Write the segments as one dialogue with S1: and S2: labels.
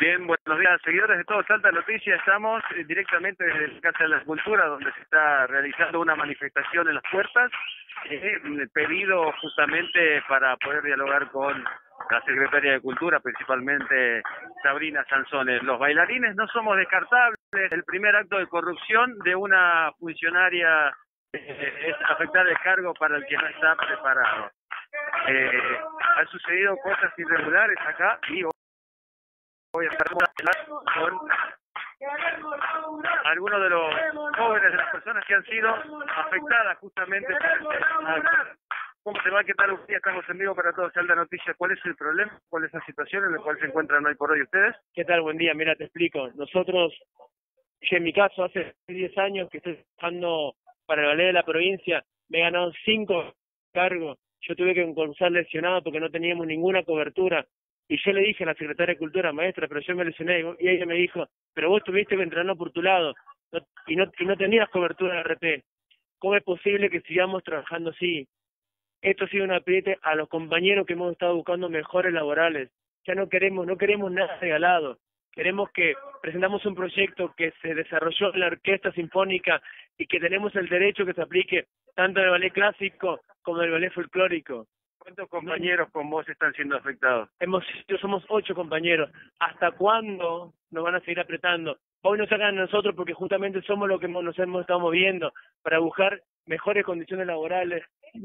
S1: Bien, buenos días, seguidores de Todo Salta Noticias. Estamos directamente desde la Casa de la Cultura, donde se está realizando una manifestación en las puertas, pedido justamente para poder dialogar con la Secretaria de Cultura, principalmente Sabrina Sanzones. Los bailarines no somos descartables. El primer acto de corrupción de una funcionaria es afectar el cargo para el que no está preparado. Han sucedido cosas irregulares acá y voy a estar con algunos de los jóvenes, de las personas que han sido afectadas justamente por este. ¿Cómo se va? ¿Qué tal? Usted, estamos en vivo para Todo Salta Noticias. ¿Cuál es el problema? ¿Cuál es la situación en la cual se encuentran hoy por hoy ustedes?
S2: ¿Qué tal? Buen día. Mira, te explico. Nosotros, yo en mi caso, hace 10 años que estoy trabajando para el ballet de la provincia, me he ganado 5 cargos. Yo tuve que concursar lesionado porque no teníamos ninguna cobertura. Y yo le dije a la secretaria de Cultura, maestra, pero yo me lesioné. Y ella me dijo, pero vos tuviste que entrenar por tu lado y no tenías cobertura de RT. ¿Cómo es posible que sigamos trabajando así? Esto ha sido un apriete a los compañeros que hemos estado buscando mejores laborales. Ya no queremos nada regalado. Queremos que presentamos un proyecto que se desarrolló en la orquesta sinfónica y que tenemos el derecho que se aplique tanto en el ballet clásico como en el ballet folclórico.
S1: ¿Cuántos compañeros con vos están siendo afectados?
S2: Somos 8 compañeros. ¿Hasta cuándo nos van a seguir apretando? Hoy nos sacan a nosotros porque justamente somos los que nos hemos estado moviendo para buscar mejores condiciones laborales.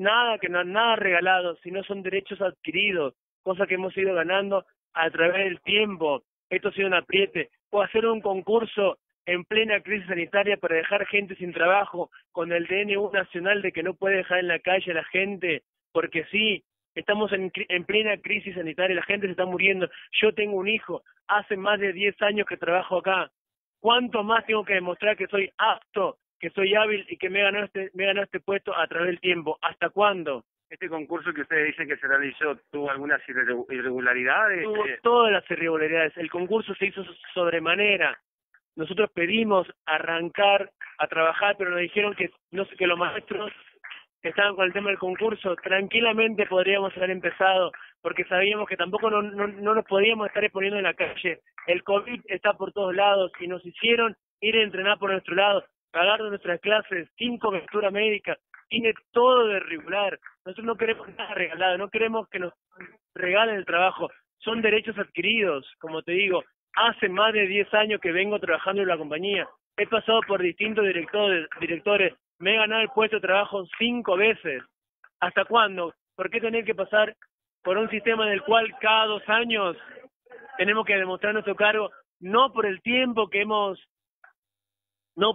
S2: Nada regalado, sino son derechos adquiridos, cosas que hemos ido ganando a través del tiempo. Esto ha sido un apriete. O hacer un concurso en plena crisis sanitaria para dejar gente sin trabajo, con el DNU nacional de que no puede dejar en la calle a la gente, porque sí, estamos en plena crisis sanitaria, la gente se está muriendo. Yo tengo un hijo, hace más de 10 años que trabajo acá. ¿Cuánto más tengo que demostrar que soy apto, que soy hábil y que me he ganado este puesto a través del tiempo? ¿Hasta cuándo?
S1: Este concurso que ustedes dicen que se realizó, ¿tuvo algunas irregularidades?
S2: Tuvo todas las irregularidades. El concurso se hizo sobremanera. Nosotros pedimos arrancar a trabajar, pero nos dijeron que los maestros estaban con el tema del concurso. Tranquilamente podríamos haber empezado, porque sabíamos que tampoco no nos podíamos estar exponiendo en la calle. El COVID está por todos lados y nos hicieron ir a entrenar por nuestro lado, pagar de nuestras clases, 5 cobertura médica, tiene todo de regular. Nosotros no queremos nada regalado, no queremos que nos regalen el trabajo. Son derechos adquiridos, como te digo. Hace más de 10 años que vengo trabajando en la compañía. He pasado por distintos directores. Me he ganado el puesto de trabajo 5 veces. ¿Hasta cuándo? ¿Por qué tener que pasar por un sistema en el cual cada 2 años tenemos que demostrar nuestro cargo? No por el tiempo que hemos, no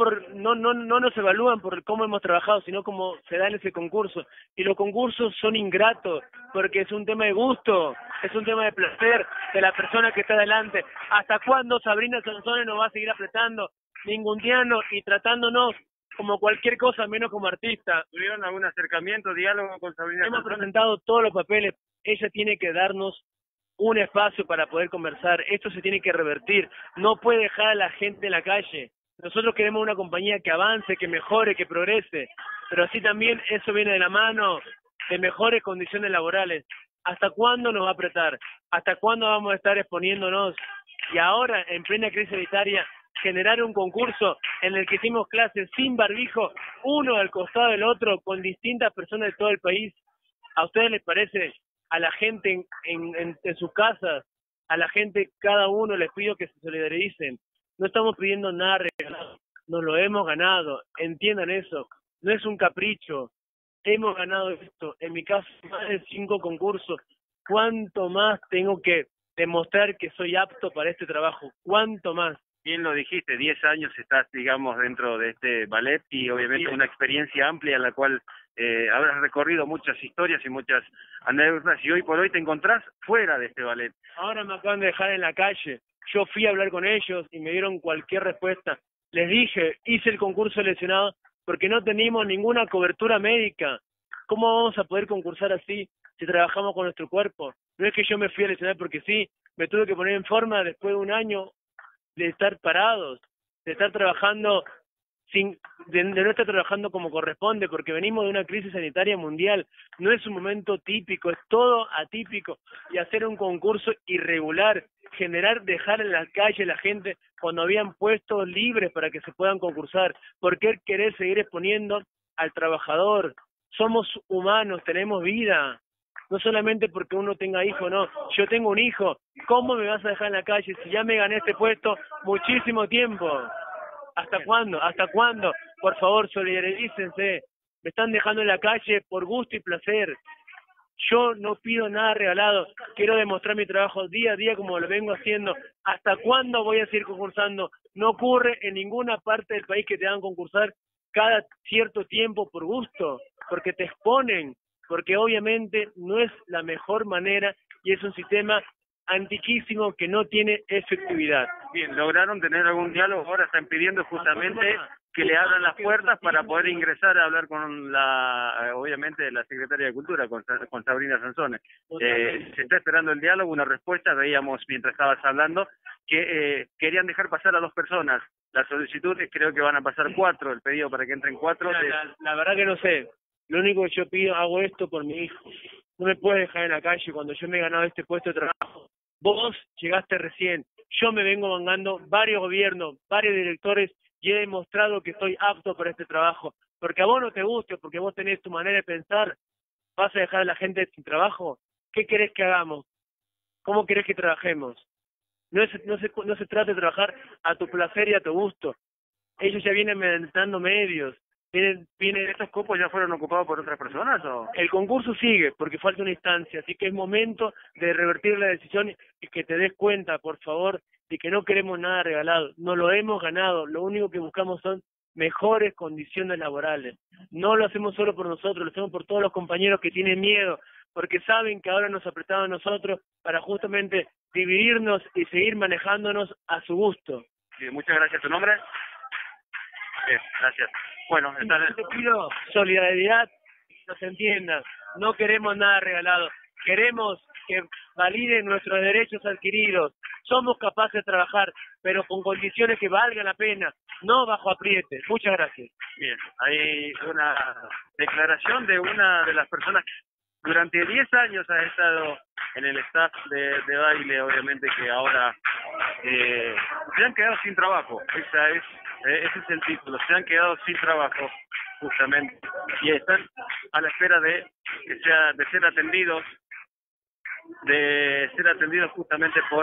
S2: nos evalúan por cómo hemos trabajado, sino cómo se da en ese concurso. Y los concursos son ingratos, porque es un tema de gusto, es un tema de placer de la persona que está adelante. ¿Hasta cuándo Sabrina Sanzones nos va a seguir apretando, ningunteando y tratándonos como cualquier cosa menos como artista?
S1: ¿Tuvieron algún acercamiento, diálogo con Sabrina Sanzones?
S2: Hemos presentado todos los papeles. Ella tiene que darnos un espacio para poder conversar. Esto se tiene que revertir. No puede dejar a la gente en la calle. Nosotros queremos una compañía que avance, que mejore, que progrese, pero así también eso viene de la mano de mejores condiciones laborales. ¿Hasta cuándo nos va a apretar? ¿Hasta cuándo vamos a estar exponiéndonos? Y ahora, en plena crisis sanitaria, generar un concurso en el que hicimos clases sin barbijo, uno al costado del otro, con distintas personas de todo el país. ¿A ustedes les parece? A la gente en sus casas, a la gente, cada uno les pido que se solidaricen. No estamos pidiendo nada regalado, nos lo hemos ganado, entiendan eso, no es un capricho, hemos ganado esto, en mi caso más de 5 concursos. ¿Cuánto más tengo que demostrar que soy apto para este trabajo? ¿Cuánto más?
S1: Bien lo dijiste, 10 años estás, digamos, dentro de este ballet y obviamente una experiencia amplia en la cual habrás recorrido muchas historias y muchas anécdotas, y hoy por hoy te encontrás fuera de este ballet.
S2: Ahora me acaban de dejar en la calle. Yo fui a hablar con ellos y me dieron cualquier respuesta. Les dije, hice el concurso lesionado porque no teníamos ninguna cobertura médica. ¿Cómo vamos a poder concursar así si trabajamos con nuestro cuerpo? No es que yo me fui a lesionar porque sí, me tuve que poner en forma después de un año de estar parados, de estar trabajando de no estar trabajando como corresponde, porque venimos de una crisis sanitaria mundial. No es un momento típico, es todo atípico. Y hacer un concurso irregular, dejar en la calle a la gente cuando habían puestos libres para que se puedan concursar. ¿Por qué querer seguir exponiendo al trabajador? Somos humanos, tenemos vida. No solamente porque uno tenga hijo, no. Yo tengo un hijo. ¿Cómo me vas a dejar en la calle si ya me gané este puesto muchísimo tiempo? ¿Hasta cuándo? ¿Hasta cuándo? Por favor, solidarícense. Me están dejando en la calle por gusto y placer. Yo no pido nada regalado. Quiero demostrar mi trabajo día a día como lo vengo haciendo. ¿Hasta cuándo voy a seguir concursando? No ocurre en ninguna parte del país que te hagan concursar cada cierto tiempo por gusto, porque te exponen, porque obviamente no es la mejor manera y es un sistema antiquísimo que no tiene efectividad.
S1: Bien, lograron tener algún diálogo, ahora están pidiendo justamente que le abran las puertas para poder ingresar a hablar con obviamente la secretaria de Cultura, con Sabrina Sansone. Se está esperando el diálogo, una respuesta, veíamos mientras estabas hablando, que querían dejar pasar a 2 personas. Las solicitudes creo que van a pasar 4, el pedido para que entren 4.
S2: La verdad que no sé, lo único que yo pido, hago esto por mi hijo. No me puedes dejar en la calle cuando yo me he ganado este puesto de trabajo. Vos llegaste recién, yo me vengo mangando varios gobiernos, varios directores y he demostrado que estoy apto para este trabajo. Porque a vos no te guste, porque vos tenés tu manera de pensar, ¿vas a dejar a la gente sin trabajo? ¿Qué querés que hagamos? ¿Cómo querés que trabajemos? No se trata de trabajar a tu placer y a tu gusto. Ellos ya vienen dando medios.
S1: ¿Estos cupos ya fueron ocupados por otras personas o...?
S2: El concurso sigue porque falta una instancia, así que es momento de revertir la decisión y que te des cuenta, por favor, de que no queremos nada regalado. No lo hemos ganado, lo único que buscamos son mejores condiciones laborales. No lo hacemos solo por nosotros, lo hacemos por todos los compañeros que tienen miedo, porque saben que ahora nos apretaban a nosotros para justamente dividirnos y seguir manejándonos a su gusto.
S1: Bien, muchas gracias. ¿Tu nombre? Bien, gracias. Bueno,
S2: te pido solidaridad, que nos entiendan. No queremos nada regalado. Queremos que validen nuestros derechos adquiridos. Somos capaces de trabajar, pero con condiciones que valgan la pena, no bajo apriete. Muchas gracias.
S1: Bien, hay una declaración de una de las personas que durante 10 años ha estado en el staff de baile, obviamente que ahora se han quedado sin trabajo. Ese es el título, se han quedado sin trabajo justamente y están a la espera de ser atendidos justamente por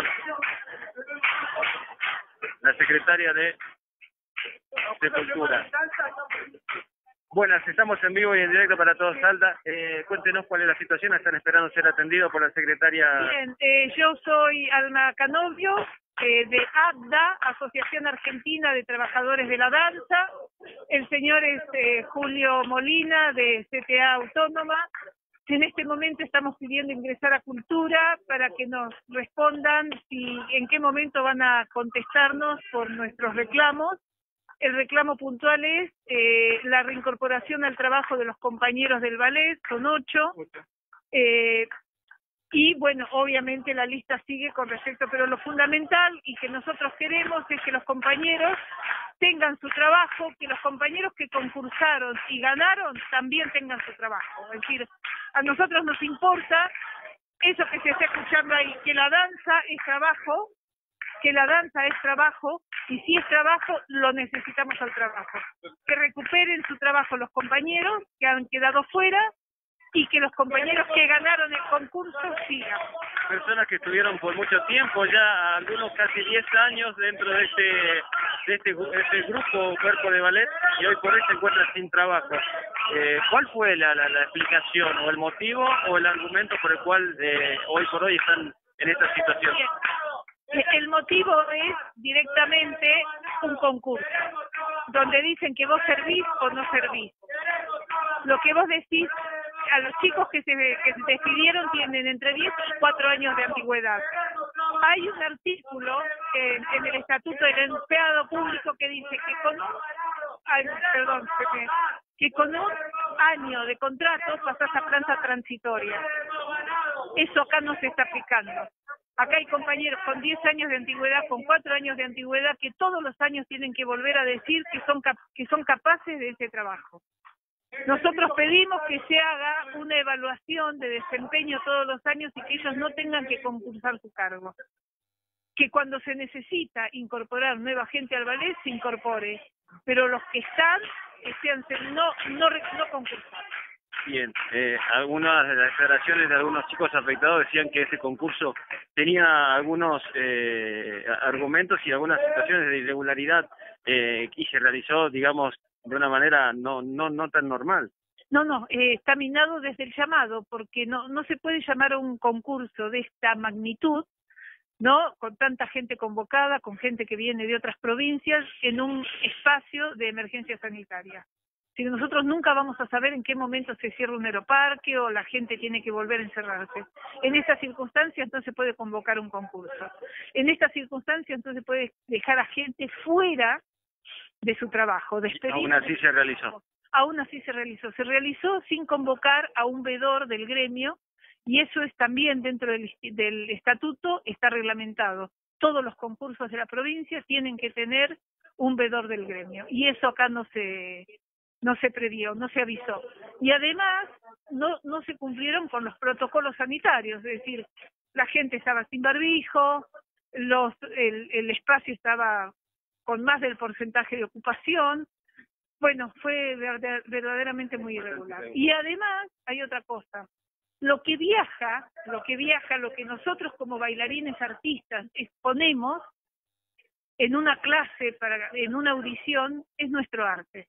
S1: la secretaria de Cultura. Buenas, estamos en vivo y en directo para todo Salta. Cuéntenos cuál es la situación, están esperando ser atendidos por la secretaria.
S3: Bien, yo soy Alma Canovio, de ABDA, Asociación Argentina de Trabajadores de la Danza. El señor es Julio Molina, de CTA Autónoma. En este momento estamos pidiendo ingresar a Cultura para que nos respondan en qué momento van a contestarnos por nuestros reclamos. El reclamo puntual es la reincorporación al trabajo de los compañeros del ballet, son 8. Y bueno, obviamente la lista sigue con respecto, pero lo fundamental y que nosotros queremos es que los compañeros tengan su trabajo, que los compañeros que concursaron y ganaron también tengan su trabajo. Es decir, a nosotros nos importa eso que se está escuchando ahí, que la danza es trabajo, y si es trabajo, lo necesitamos al trabajo. Que recuperen su trabajo los compañeros que han quedado fuera y que los compañeros que ganaron el concurso sigan.
S1: Personas que estuvieron por mucho tiempo, ya algunos casi 10 años dentro de este grupo cuerpo de ballet y hoy por hoy se encuentran sin trabajo. ¿Cuál fue la explicación o el motivo o el argumento por el cual hoy por hoy están en esta situación?
S3: El motivo es directamente un concurso, donde dicen que vos servís o no servís. Lo que vos decís a los chicos que se despidieron tienen entre 10 y 4 años de antigüedad. Hay un artículo en el Estatuto del Empleado Público que dice que con un año de contrato pasás a planta transitoria. Eso acá no se está aplicando. Acá hay compañeros con 10 años de antigüedad, con 4 años de antigüedad, que todos los años tienen que volver a decir que son capaces de ese trabajo. Nosotros pedimos que se haga una evaluación de desempeño todos los años y que ellos no tengan que concursar su cargo. Que cuando se necesita incorporar nueva gente al ballet, se incorpore, pero los que están, no concursan.
S1: Bien, algunas de las declaraciones de algunos chicos afectados decían que ese concurso tenía algunos argumentos y algunas situaciones de irregularidad y se realizó, digamos, de una manera no tan normal.
S3: No, está minado desde el llamado, porque no se puede llamar a un concurso de esta magnitud, ¿no? Con tanta gente convocada, con gente que viene de otras provincias, en un espacio de emergencia sanitaria. Si nosotros nunca vamos a saber en qué momento se cierra un aeroparque o la gente tiene que volver a encerrarse. En estas circunstancias no se puede convocar un concurso. En estas circunstancias no se puede dejar a gente fuera de su trabajo.
S1: Aún así se realizó.
S3: Aún así se realizó. Se realizó sin convocar a un veedor del gremio, y eso es también dentro del estatuto, está reglamentado. Todos los concursos de la provincia tienen que tener un veedor del gremio, y eso acá no se previó, no se avisó. Y además no se cumplieron con los protocolos sanitarios, es decir, la gente estaba sin barbijo, el espacio estaba con más del porcentaje de ocupación. Bueno, fue verdaderamente muy irregular. Y además hay otra cosa. Lo que viaja, lo que nosotros como bailarines artistas exponemos en una clase, en una audición, es nuestro arte.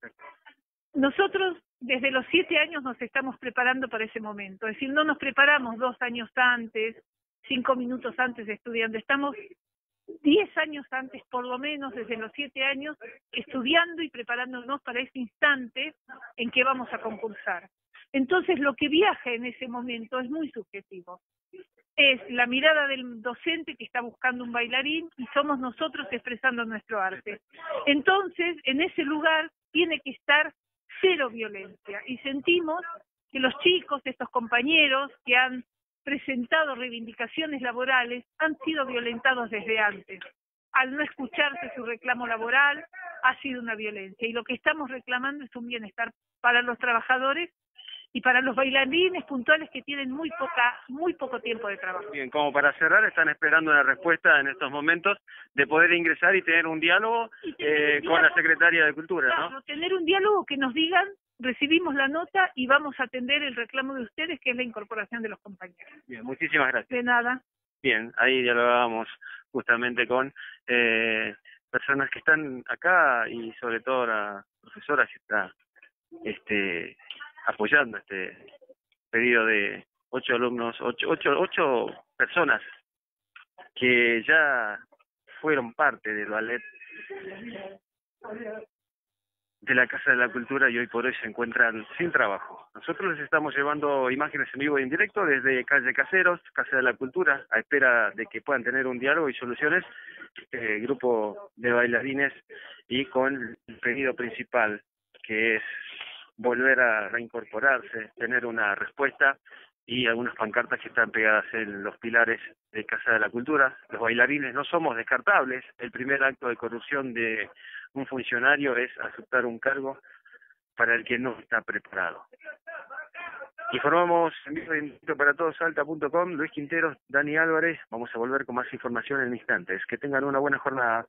S3: Nosotros desde los 7 años nos estamos preparando para ese momento, es decir, no nos preparamos 2 años antes, 5 minutos antes estudiando, estamos 10 años antes, por lo menos desde los 7 años, estudiando y preparándonos para ese instante en que vamos a concursar. Entonces lo que viaja en ese momento es muy subjetivo. Es la mirada del docente que está buscando un bailarín y somos nosotros expresando nuestro arte. Entonces, en ese lugar tiene que estar cero violencia y sentimos que los chicos, estos compañeros que han presentado reivindicaciones laborales, han sido violentados desde antes. Al no escucharse su reclamo laboral, ha sido una violencia. Y lo que estamos reclamando es un bienestar para los trabajadores y para los bailarines puntuales que tienen muy poco tiempo de trabajo.
S1: Bien, como para cerrar, están esperando una respuesta en estos momentos de poder ingresar y tener un diálogo con la Secretaría de Cultura,
S3: claro,
S1: ¿no?
S3: Tener un diálogo que nos digan, recibimos la nota y vamos a atender el reclamo de ustedes, que es la incorporación de los compañeros.
S1: Bien, muchísimas gracias.
S3: De nada.
S1: Bien, ahí dialogábamos justamente con personas que están acá y sobre todo la profesora que está apoyando este pedido de 8 alumnos, 8 personas que ya fueron parte del ballet de la Casa de la Cultura y hoy por hoy se encuentran sin trabajo. Nosotros les estamos llevando imágenes en vivo y en directo desde Calle Caseros, Casa de la Cultura, a espera de que puedan tener un diálogo y soluciones, grupo de bailarines, y con el pedido principal, que es volver a reincorporarse, tener una respuesta, y algunas pancartas que están pegadas en los pilares de Casa de la Cultura. Los bailarines no somos descartables. El primer acto de corrupción de un funcionario es aceptar un cargo para el que no está preparado. Informamos en vivo y en directo para todos Salta.com, Luis Quinteros, Dani Álvarez. Vamos a volver con más información en instantes. Que tengan una buena jornada.